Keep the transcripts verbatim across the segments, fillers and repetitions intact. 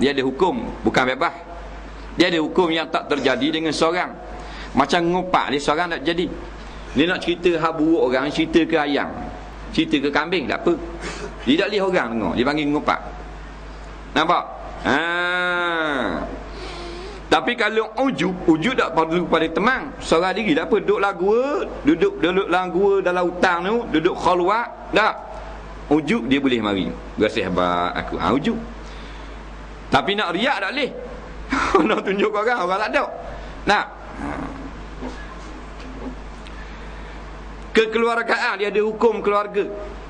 dia ada hukum, bukan bebas. Dia ada hukum yang tak terjadi dengan seorang. Macam ngopak dia seorang tak jadi. Dia nak cerita hal buruk orang, cerita ke ayam, cerita ke kambing, tak apa. Dia tak boleh orang dengar, dia panggil ngopak. Nampak? Ha. Tapi kalau ujub, ujub tak perlu pada teman. Seorang diri tak apa, duduk lagu, duduk duduk lagu dalam hutang tu, duduk khalwat, tak. Ujub dia boleh mari. Berasa hebat aku. Ha, ujub. Tapi nak riak tak boleh. Nak tunjuk orang, orang tak ada. Nak. Kekeluargaan dia ada hukum keluarga.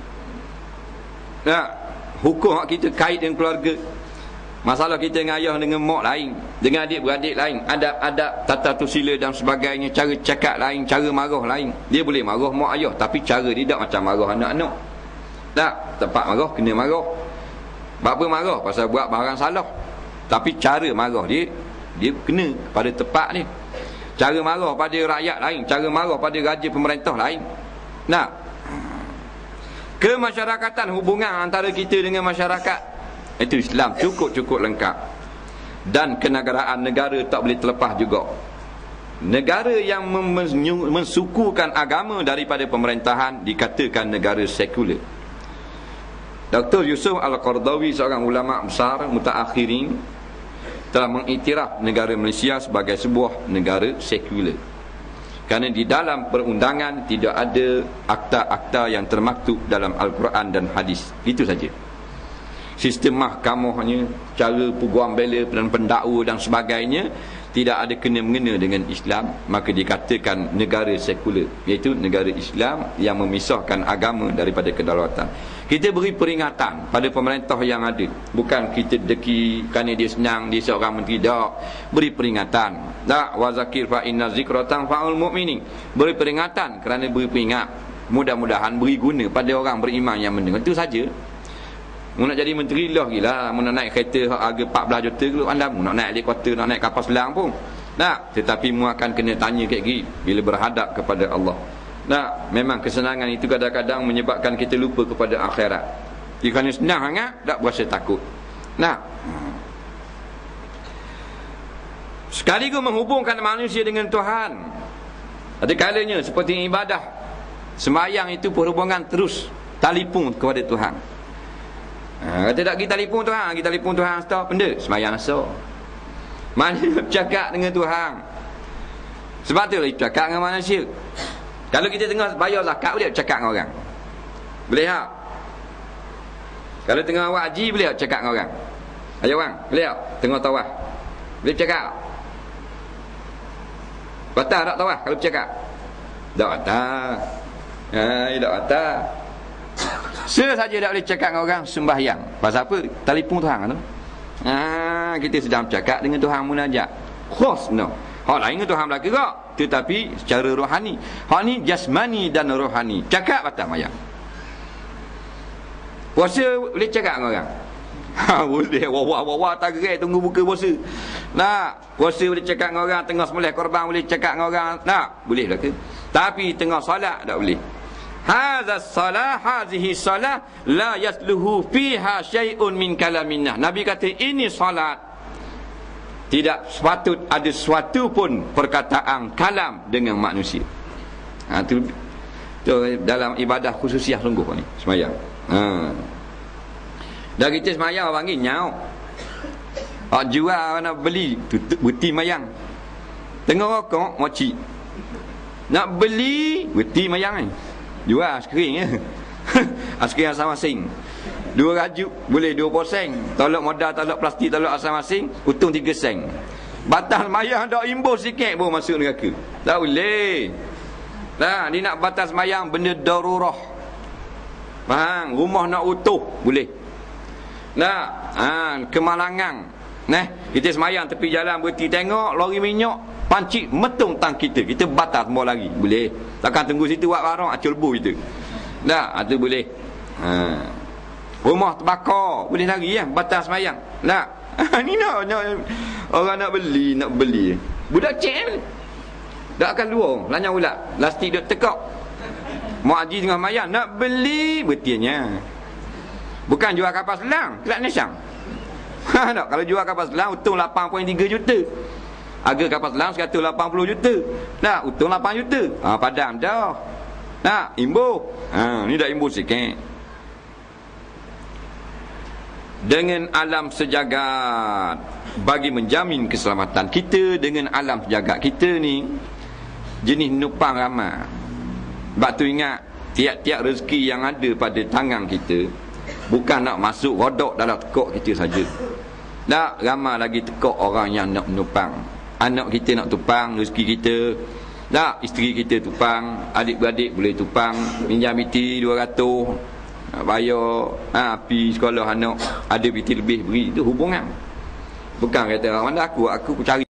Nah, hukum hak kita kait dengan keluarga. Masalah kita dengan ayah dengan mak lain, dengan adik-beradik lain, adab-adab, tata susila dan sebagainya, cara cakap lain, cara marah lain. Dia boleh marah mak ayah, tapi cara dia tak macam marah anak-anak. Tak, tempat marah kena marah. Apa marah? Pasal buat barang salah. Tapi cara marah dia, dia kena pada tempat dia. Cara marah pada rakyat lain, cara marah pada raja pemerintah lain. Nah, kemasyarakatan, hubungan antara kita dengan masyarakat, itu Islam cukup-cukup lengkap. Dan kenegaraan negara tak boleh terlepas juga. Negara yang mensukukan agama daripada pemerintahan dikatakan negara sekular. Doktor Yusuf Al-Qaradawi, seorang ulama besar mutaakhirin, telah mengiktiraf negara Malaysia sebagai sebuah negara sekular. Kerana di dalam perundangan tidak ada akta-akta yang termaktub dalam Al-Quran dan hadis. Itu saja. Sistem mahkamahnya, cara peguam bela dan pendakwa dan sebagainya tidak ada kena-mengena dengan Islam, maka dikatakan negara sekular, iaitu negara Islam yang memisahkan agama daripada kedaulatan. Kita beri peringatan pada pemerintah yang ada, bukan kita deki kerana dia senang, dia seorang menteri, tak. Beri peringatan. Tak, wa zakir fa inna zikra tanfa'ul mu'minin. Beri peringatan kerana beri peringat. Mudah-mudahan beri guna pada orang beriman yang mendengar. Itu saja. Mu nak jadi menteri lah gila, mu nak naik kereta harga empat belas juta ke anda, mu nak naik helikopter, nak naik kapal selam pun. Nah, tetapi mu akan kena tanya kayak gini bila berhadap kepada Allah. Nah, memang kesenangan itu kadang-kadang menyebabkan kita lupa kepada akhirat. Jika senang sangat, tak berasa takut. Nah, sekaligus menghubungkan manusia dengan Tuhan. Ada kalanya seperti ibadah, sembahyang itu perhubungan terus, telefon kepada Tuhan. Ha, kata tak kita telefon Tuhan, kita telefon Tuhan stop benda sembahyang asar. Mana bercakap dengan Tuhan. Sebab tu lah bercakap dengan manusia. Kalau kita tengah bayar zakat, boleh bercakap dengan orang? Boleh tak? Kalau tengah awak haji, boleh tak bercakap dengan orang? Ayo bang, boleh tak? Tengah tawaf, boleh bercakap? Batal tak tawaf kalau bercakap? Tak batal. Ha, tak batal. Sesaja tak boleh cakap dengan orang sembahyang. Pasal apa? Telefon Tuhan tu. Ha, kita sedang bercakap dengan Tuhan munajat. Khos no. Hak lain dengan Tuhan belaka kak, tetapi secara rohani. Hak ni jasmani dan rohani. Cakap batal mayang. Puasa boleh cakap dengan orang? Ha, boleh. Wah-wah-wah tak gerai tunggu buka puasa. Nak, puasa boleh cakap dengan orang, tengah sembelih korban boleh cakap dengan orang. Nak, boleh belaka. Tapi tengah solat tak boleh. Hadza salah, hazihi salah la yasluhu fiha syai'un min kalaminah. Nabi kata ini salat, tidak sepatut ada sesuatu pun perkataan kalam dengan manusia. Ha, tu, tu dalam ibadah khususiah sungguh ni sembahyang. Ha. Dah kita sembahyang orang panggil nyau. Hak jual nak beli beti mayang. Tengah rokok moci. Nak beli beti mayang ni. Jual skring ya. Skring asam-asing. Dua rajuk boleh dua puluh sen. Tolak modal, tolak plastik, tolak asam-asing, untung tiga sen. Batas mayang dak imbus sikit pun masuk neraka. Tak boleh. Nah, ni nak batas mayang benda darurah. Faham? Rumah nak utuh boleh. Nah, ha, kemalangan. Nah, kita semayang tepi jalan berhenti tengok lori minyak pancik metung tang kita, kita batas mau lagi boleh. Takkan tunggu situ buat barang acul bu itu. Nah, itu boleh. Ha. Rumah terbakar boleh lagi ya, batas semayang. Nah, ni nak, nak orang nak beli, nak beli. Budak cek tak akan luar, lanyang ulat, plastik duk tekak. Mak haji tengah mayang nak beli betiannya. Bukan jual kapal selam, kelak nesang. Ha tak, kalau jual kapal selam untung lapan perpuluhan tiga juta. Harga kapal selam seratus lapan puluh juta. Nah, untung lapan juta. Ha padam dah. Nah, imbuh. Ha ni dah imbuh sikit. Dengan alam sejagat bagi menjamin keselamatan kita dengan alam sejagat kita ni jenis nupang ramai. Sebab tu ingat tiap-tiap rezeki yang ada pada tangan kita bukan nak masuk rodok dalam tekuk kita saja. Tak ramai lagi tekuk orang yang nak menupang. Anak kita nak tupang rezeki kita. Tak, isteri kita tupang, adik-beradik boleh tupang, pinjam B T dua ratus, bayar ha, pi sekolah anak, ada B T lebih beri, itu hubungan. Bukan kata orang mana aku aku cari